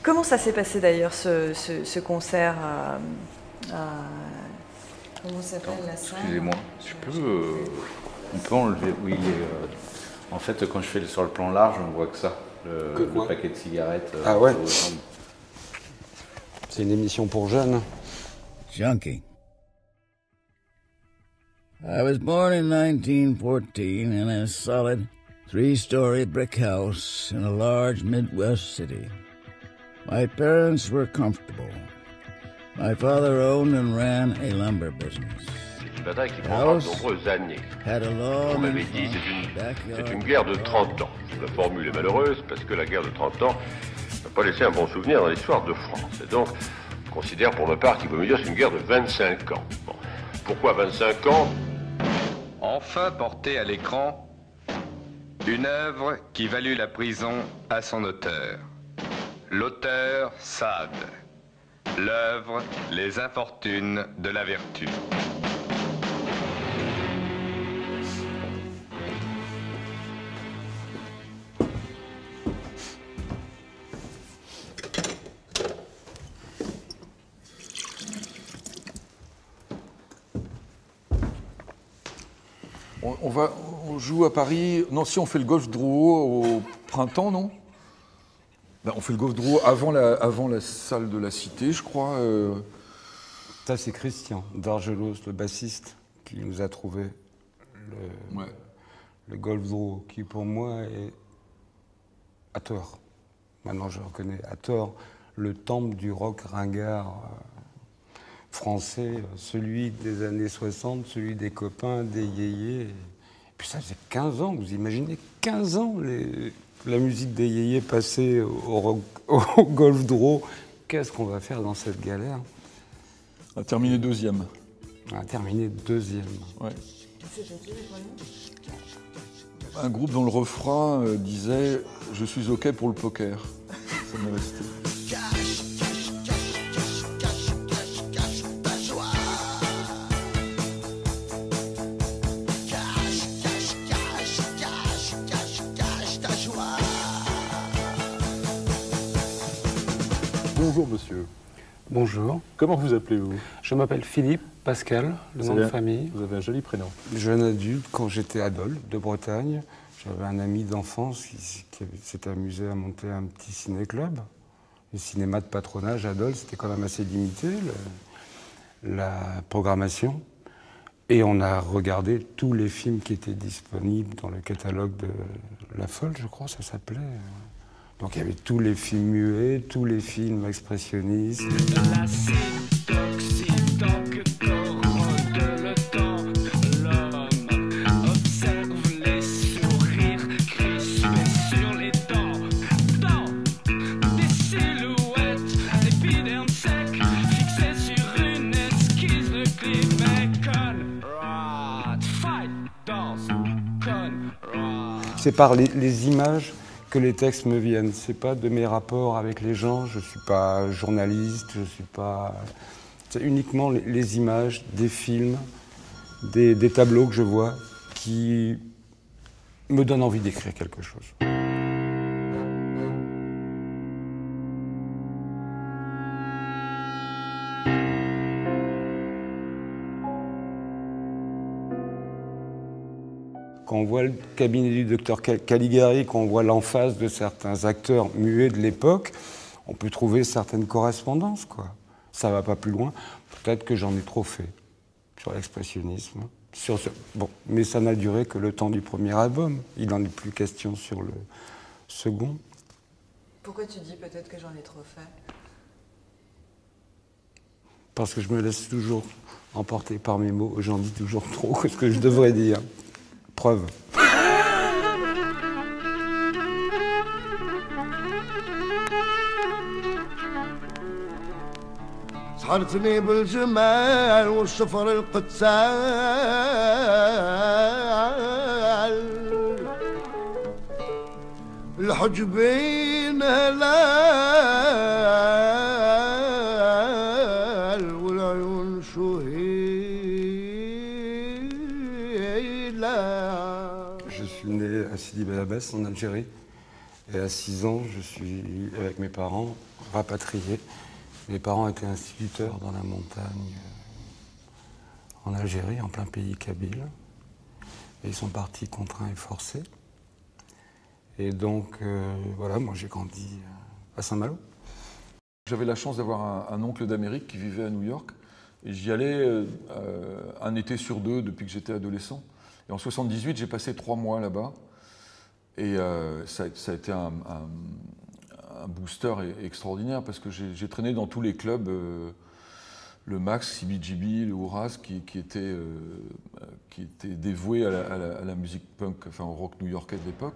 Comment ça s'est passé d'ailleurs ce concert comment s'appelle la salle? Excusez-moi, on peut enlever, oui, en fait quand je fais sur le plan large on voit que ça, le paquet de cigarettes. Ah ouais. C'est une émission pour jeunes. Junkie. I was born in 1914 in a solid 3-story brick house in a large Midwest city. My parents were comfortable. My father owned and ran a lumber business. C'est une bataille qui prendra de nombreuses années. On m'avait dit c'est une guerre de 30 ans. La formule est malheureuse parce que la guerre de 30 ans n'a pas laissé un bon souvenir dans l'histoire de France. Et donc, je considère pour ma part qu'il vaut mieux dire que c'est une guerre de 25 ans. Bon. Pourquoi 25 ans? Enfin portée à l'écran, une œuvre qui valut la prison à son auteur. L'auteur Sade. L'œuvre Les infortunes de la vertu. On joue à Paris. Non, si on fait le Golf Drouot au printemps, non? Ben, on fait le Golf Drouot avant la salle de la Cité, je crois. Ça, c'est Christian Dargelos, le bassiste, qui nous a trouvé le Golf Drouot, qui pour moi est, à tort, maintenant je reconnais, à tort, le temple du rock ringard français, celui des années 60, celui des copains, des yéyés. Et puis ça faisait 15 ans, vous imaginez, 15 ans la musique des yéyés passée au Golf Drouot. Qu'est-ce qu'on va faire dans cette galère? On a terminé deuxième. On a terminé deuxième. Ouais. Un groupe dont le refrain disait « Je suis OK pour le poker ». Ça m'est resté. Bonjour monsieur. Bonjour. Comment vous appelez-vous? Je m'appelle Philippe Pascal, le nom de famille. Vous avez un joli prénom. Jeune adulte, quand j'étais à Dole, de Bretagne, j'avais un ami d'enfance qui s'était amusé à monter un petit ciné-club. Le cinéma de patronage à Dole, c'était quand même assez limité, la programmation. Et on a regardé tous les films qui étaient disponibles dans le catalogue de La Folle, je crois, ça s'appelait. Donc il y avait tous les films muets, tous les films expressionnistes. C'est par les images que les textes me viennent. C'est pas de mes rapports avec les gens, je suis pas journaliste, je suis pas... C'est uniquement les images des films, des tableaux que je vois qui me donnent envie d'écrire quelque chose. Quand on voit le cabinet du docteur Caligari, quand on voit l'emphase de certains acteurs muets de l'époque, on peut trouver certaines correspondances, quoi. Ça va pas plus loin. Peut-être que j'en ai trop fait sur l'expressionnisme. Bon, mais ça n'a duré que le temps du premier album. Il n'en est plus question sur le second. Pourquoi tu dis peut-être que j'en ai trop fait? Parce que je me laisse toujours emporter par mes mots. J'en dis toujours trop que ce que je devrais dire. Preuve. سحرتني بالجمال والشفر القتال الحجبين هلال والعيون شهيلا. Je suis né à Sidi Bel Abbès en Algérie et à 6 ans je suis avec mes parents rapatrié. Mes parents étaient instituteurs dans la montagne en Algérie, en plein pays kabyle. Et ils sont partis contraints et forcés. Et donc, voilà, moi j'ai grandi à Saint-Malo. J'avais la chance d'avoir un oncle d'Amérique qui vivait à New York. Et j'y allais un été sur 2 depuis que j'étais adolescent. Et en 78, j'ai passé 3 mois là-bas. Et ça a été un booster extraordinaire parce que j'ai traîné dans tous les clubs, le Max, CBGB, le Ouraz, qui étaient dévoués à la musique punk, enfin au rock new-yorkais de l'époque.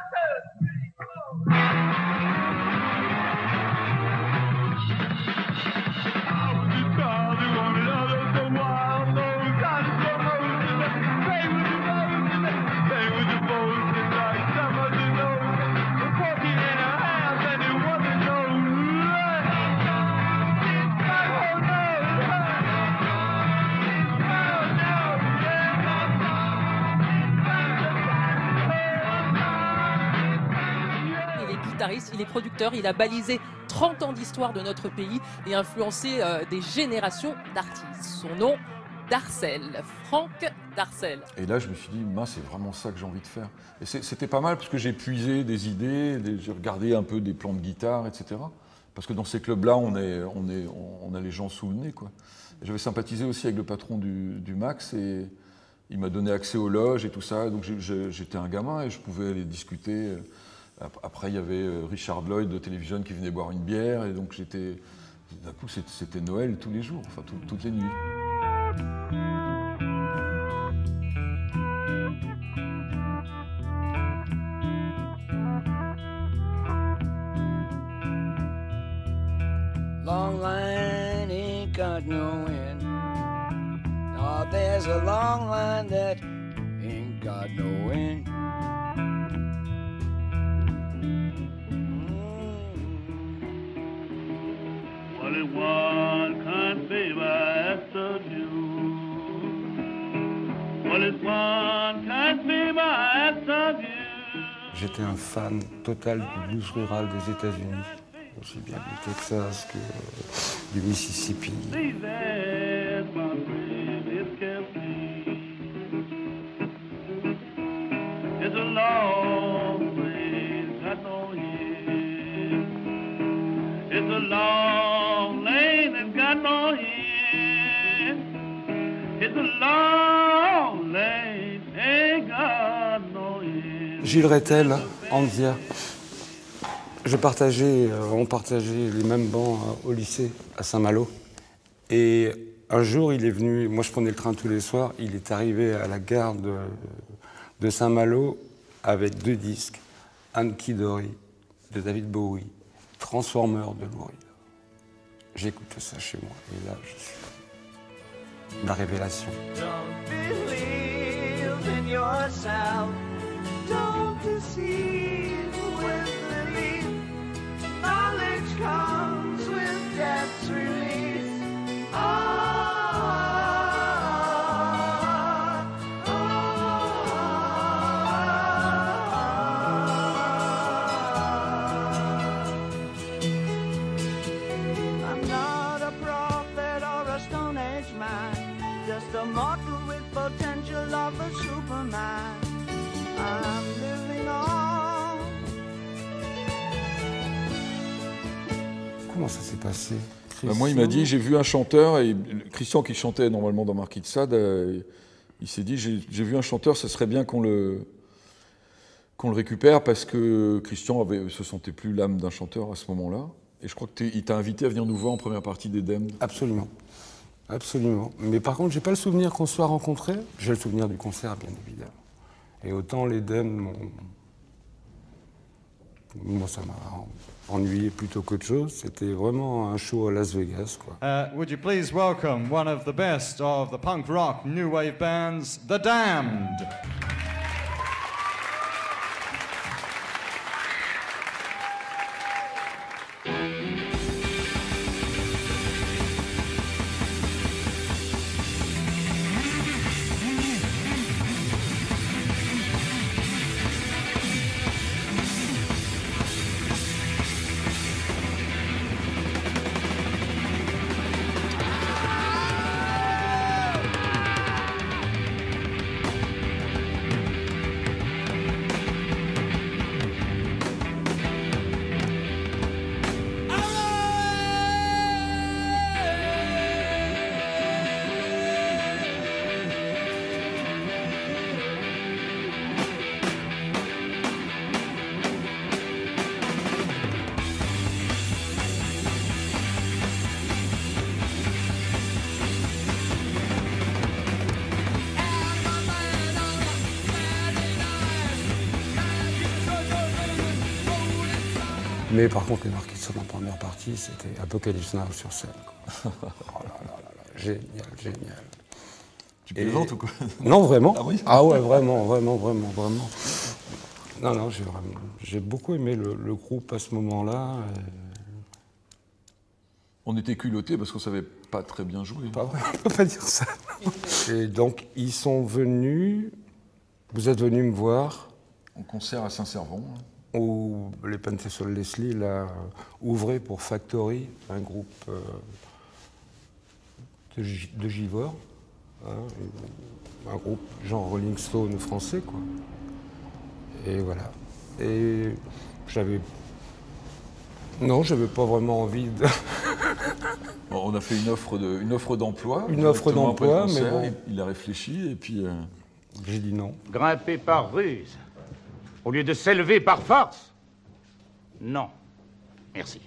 Il est producteur, il a balisé 30 ans d'histoire de notre pays et influencé des générations d'artistes. Son nom, Darcel, Franck Darcel. Et là, je me suis dit, c'est vraiment ça que j'ai envie de faire. Et c'était pas mal parce que j'ai puisé des idées, j'ai regardé un peu des plans de guitare, etc. Parce que dans ces clubs-là, on a les gens sous le nez, quoi. J'avais sympathisé aussi avec le patron du Max et il m'a donné accès aux loges et tout ça. Donc j'étais un gamin et je pouvais aller discuter. Après, il y avait Richard Lloyd de Télévision qui venait boire une bière. Et donc d'un coup, c'était Noël tous les jours, enfin toutes les nuits. Long line ain't got no end. Oh, there's a long line that ain't got no end. Only one kind favor I ask of you. Only one kind favor I ask of you. J'étais un fan total du blues rural des États-Unis, aussi bien du Texas que du Mississippi. It's a long way, got no end. It's a long lane that got no end. It's a long lane, ain't got no end. Gilles Rettel, Anzia. On partageait les mêmes bancs au lycée à Saint-Malo. Et un jour, il est venu, moi je prenais le train tous les soirs, il est arrivé à la gare de Saint-Malo avec 2 disques, Hunky Dory de David Bowie, Transformer de Lou Reed. J'écoute ça chez moi et là je suis la révélation. Don't believe in yourself. Don't deceive with belief. Knowledge comes with death's release. Comment ça s'est passé? Moi, il m'a dit, j'ai vu un chanteur, et Christian qui chantait normalement dans Marquis de Sade, il s'est dit, j'ai vu un chanteur, ça serait bien qu'on le récupère parce que Christian se sentait plus l'âme d'un chanteur à ce moment-là. Et je crois qu'il t'a invité à venir nous voir en première partie d'Edem. Absolument. Absolument. Mais par contre, j'ai pas le souvenir qu'on se soit rencontrés. J'ai le souvenir du concert, bien évidemment. Et autant l'Edem, moi, ça m'a ennuyé plutôt qu'autre chose. C'était vraiment un show à Las Vegas, quoi. Would you please welcome one of the best of the punk rock new wave bands, The Damned. Mais par contre, les Marquis de Sade en première partie, c'était Apocalypse Now sur scène. Quoi. Oh là là là là, génial, génial. Tu plaisantes ou quoi? Non, vraiment. Ah oui? Ah ouais, vraiment. Non, j'ai beaucoup aimé le groupe à ce moment-là. On était culottés parce qu'on savait pas très bien jouer. Pas vrai, on peut pas dire ça. Et donc, ils sont venus... Vous êtes venus me voir. En concert à Saint-Servon. Où les Pentesol Leslie là, ouvraient pour Factory, un groupe de Givors. Hein, un groupe genre Rolling Stone français, quoi. Et voilà. Et j'avais pas vraiment envie de... Bon, on a fait une offre d'emploi. Une offre d'emploi, mais bon... Il a réfléchi et puis... J'ai dit non. Grimper par ruse, au lieu de s'élever par force? Non. Merci.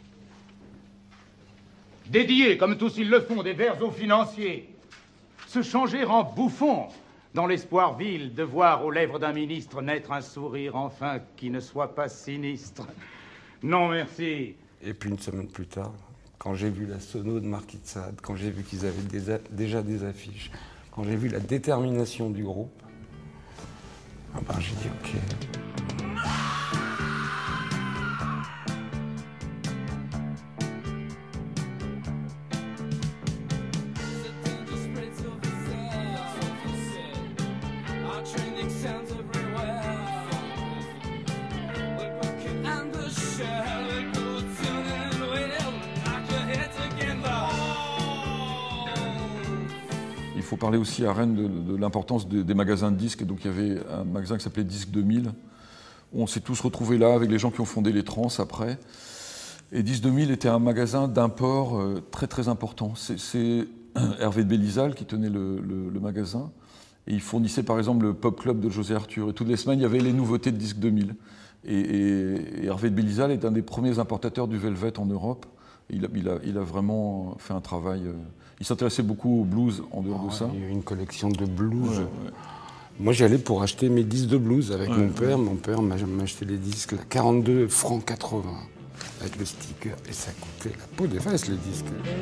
Dédier, comme tous ils le font, des vers aux financiers. Se changer en bouffon, dans l'espoir vil de voir aux lèvres d'un ministre naître un sourire enfin qui ne soit pas sinistre. Non, merci. Et puis une semaine plus tard, quand j'ai vu la sono de Marquis de Sade, quand j'ai vu qu'ils avaient déjà des affiches, quand j'ai vu la détermination du groupe, ah ben, j'ai dit OK. Il faut parler aussi à Rennes de l'importance des magasins de disques. Et donc il y avait un magasin qui s'appelait Disque 2000, où on s'est tous retrouvés là avec les gens qui ont fondé les Trans après. Et Disque 2000 était un magasin d'import très très important. C'est Hervé de Bélisal qui tenait le magasin. Et il fournissait par exemple le Pop Club de José Arthur. Et toutes les semaines, il y avait les nouveautés de Disque 2000. Et Hervé de Bélisal est un des premiers importateurs du Velvet en Europe. Il a vraiment fait un travail... Il s'intéressait beaucoup au blues en dehors de ça. Il y a eu une collection de blues. Ouais. Moi, j'y allais pour acheter mes disques de blues avec mon père. Mon père m'a acheté les disques à 42 francs 80 avec le sticker. Et ça coûtait la peau des fesses, les disques.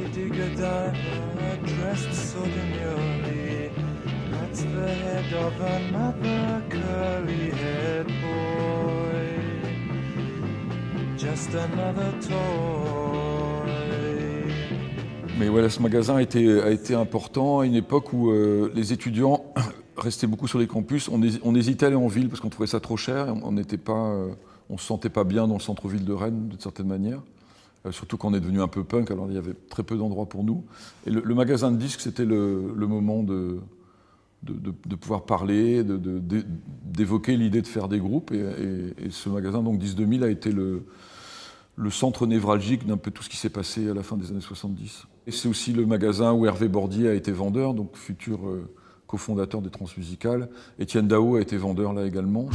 Mais voilà, ce magasin a été important à une époque où les étudiants restaient beaucoup sur les campus. On hésitait à aller en ville parce qu'on trouvait ça trop cher. On ne se sentait pas bien dans le centre-ville de Rennes, d'une certaine manière. Surtout quand on est devenu un peu punk, alors il y avait très peu d'endroits pour nous. Et le magasin de disques, c'était le moment de pouvoir parler, d'évoquer l'idée de faire des groupes. Et ce magasin, donc Disque 2000, a été le centre névralgique d'un peu tout ce qui s'est passé à la fin des années 70. Et c'est aussi le magasin où Hervé Bordier a été vendeur, donc futur cofondateur des Transmusicales. Étienne Daho a été vendeur là également.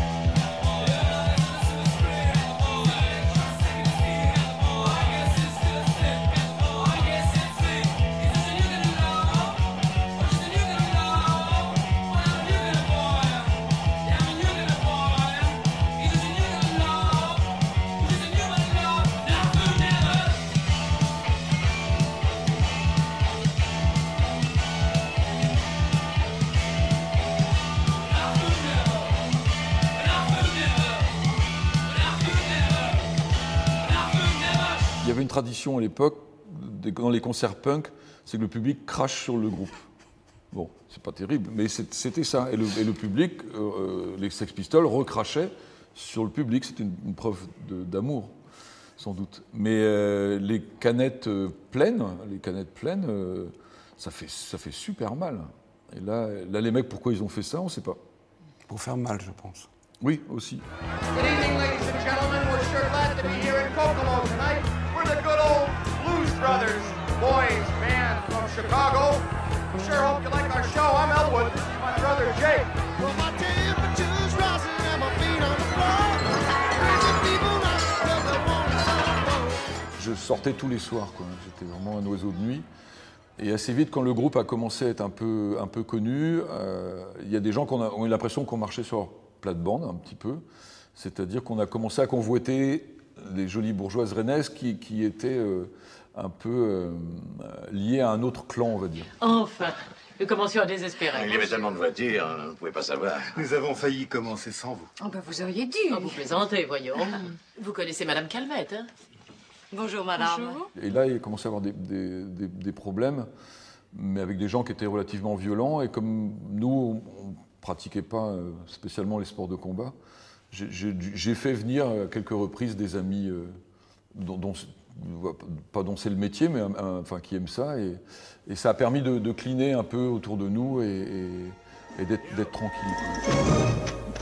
Il y avait une tradition à l'époque, dans les concerts punk, c'est que le public crache sur le groupe. Bon, c'est pas terrible, mais c'était ça. Et le public, les Sex Pistols, recrachaient sur le public. C'était une preuve d'amour, sans doute. Mais les canettes pleines, ça fait super mal. Et là, les mecs, pourquoi ils ont fait ça, on ne sait pas. Pour faire mal, je pense. Oui, aussi. Good evening, ladies and gentlemen. We're sure glad to be here in Kokomo tonight. We're the good old Blues Brothers, boys band from Chicago. We sure hope you like our show. I'm Elwood. This is my brother Jake. Well, my temperature's rising and my feet on the floor. Crazy people not because they want to. Je sortais tous les soirs, quoi. J'étais vraiment un oiseau de nuit. Et assez vite, quand le groupe a commencé à être un peu connu, il y a des gens qui ont eu l'impression qu'on marchait sur leur plate-bande, un petit peu. C'est-à-dire qu'on a commencé à convoiter des jolies bourgeoises rennaises qui étaient un peu liées à un autre clan, on va dire. Enfin, nous commencions à désespérer. Il y avait tellement de voitures, on ne pouvait pas savoir. Nous avons failli commencer sans vous. Oh ben vous auriez dû. Oh, vous plaisantez, voyons. Vous connaissez Madame Calmette, hein? Bonjour, madame. Bonjour. Et là, il commençait à y avoir des problèmes, mais avec des gens qui étaient relativement violents. Et comme nous, on ne pratiquait pas spécialement les sports de combat, j'ai fait venir à quelques reprises des amis pas dont c'est le métier, mais enfin, qui aiment ça. Et ça a permis de cliner un peu autour de nous et d'être tranquille.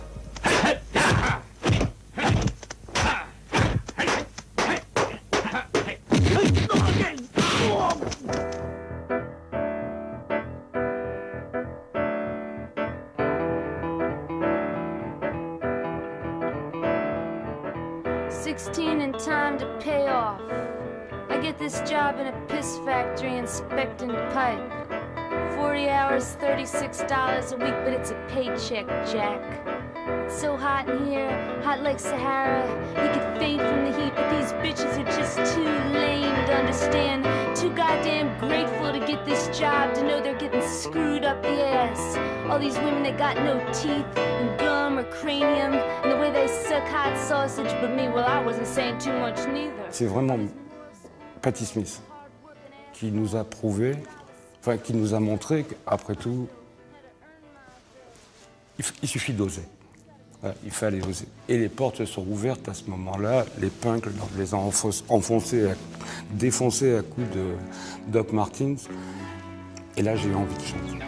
16 and time to pay off. I get this job in a piss factory inspecting pipe. 40 hours, $36 a week, but it's a paycheck, Jack. It's so hot in here, hot like Sahara. You could faint from the heat, but these bitches are just too lame to understand. Too goddamn grateful to get this job, to know they're getting screwed up the ass. All these women that got no teeth and gum or cranium, and the way they suck hot sausage, but me, well, I wasn't saying too much neither. C'est vraiment Patti Smith qui nous a prouvé, enfin qui nous a montré qu'après tout, il suffit d'oser. Voilà, il fallait oser. Et les portes se sont ouvertes à ce moment-là. Les Punks, on les a défoncés à coups de Doc Martens. Et là, j'ai eu envie de chanter.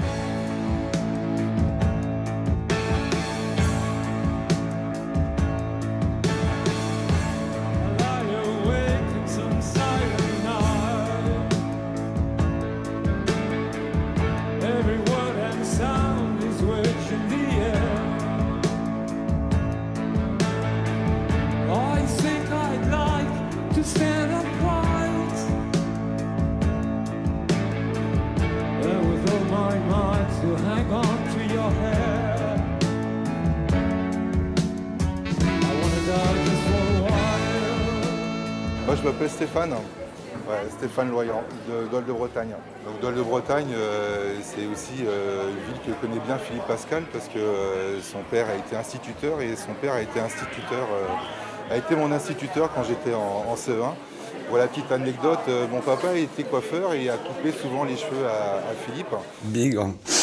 Moi, je m'appelle Stéphane, Stéphane Loyant, de Dole de Bretagne. Donc Dole de Bretagne, c'est aussi une ville que connaît bien Philippe Pascal parce que son père a été instituteur et son père a été mon instituteur quand j'étais en CE1. Voilà, petite anecdote, mon papa était coiffeur et il a coupé souvent les cheveux à Philippe. Big.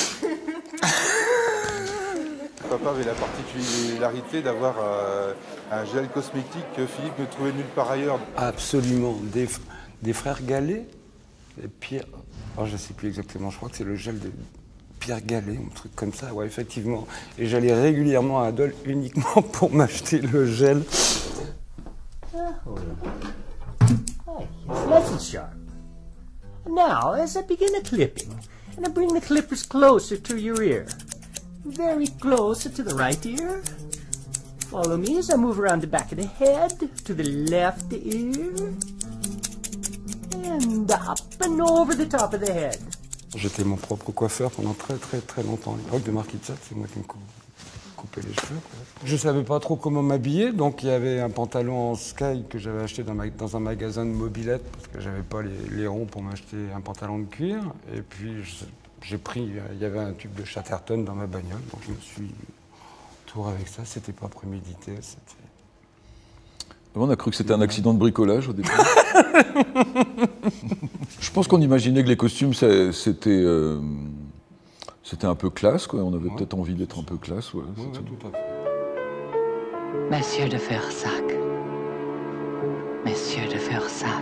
Papa avait la particularité d'avoir un gel cosmétique que Philippe ne trouvait nulle part ailleurs. Absolument. Des frères Gallet, Pierre... Oh, je ne sais plus exactement, je crois que c'est le gel de Pierre Gallet, un truc comme ça, ouais, effectivement. Et j'allais régulièrement à Dole uniquement pour m'acheter le gel. It's nice and sharp. Now, as I begin the clipping, and I bring the clippers closer to your ear, very close to the right ear. Follow me as I move around the back of the head to the left ear, and up and over the top of the head. J'étais mon propre coiffeur pendant très longtemps. À l'époque de Marquis de Sade, c'est moi qui me coupais les cheveux. Je ne savais pas trop comment m'habiller, donc il y avait un pantalon en sky que j'avais acheté dans un magasin de mobilette parce que j'avais pas les ronds pour m'acheter un pantalon de cuir. Et puis j'ai pris, il y avait un tube de Chatterton dans ma bagnole, donc je me suis tour avec ça. C'était pas prémédité. On a cru que c'était un accident de bricolage au départ. Je pense qu'on imaginait que les costumes, c'était un peu classe, quoi. On avait peut-être envie d'être un peu classe. Ouais, tout à fait. Monsieur de Fersac. Monsieur de Fersac.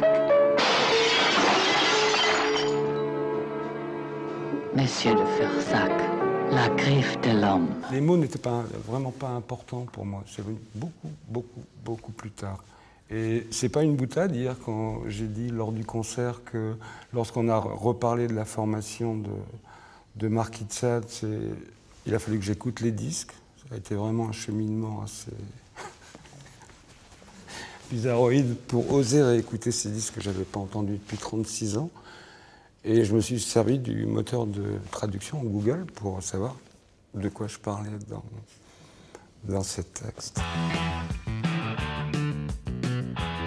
Monsieur de Fersac. La griffe de l'homme. Les mots n'étaient vraiment pas importants pour moi. C'est venu beaucoup plus tard. Et c'est pas une boutade. Hier, quand j'ai dit lors du concert que lorsqu'on a reparlé de la formation de Marquis de Sade, il a fallu que j'écoute les disques. Ça a été vraiment un cheminement assez bizarroïde pour oser réécouter ces disques que j'avais pas entendus depuis 36 ans. Et je me suis servi du moteur de traduction Google pour savoir de quoi je parlais dans ces textes.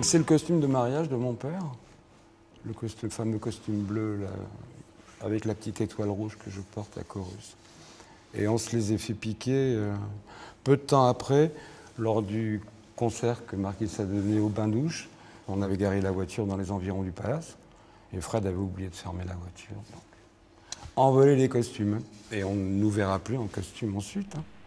C'est le costume de mariage de mon père, le fameux costume bleu là, avec la petite étoile rouge que je porte à Chorus. Et on se les a fait piquer peu de temps après, lors du concert que Marquis a donné au bain-douche. On avait garé la voiture dans les environs du palace et Fred avait oublié de fermer la voiture. Donc, envoler les costumes. Et on ne nous verra plus en costume ensuite. Hein.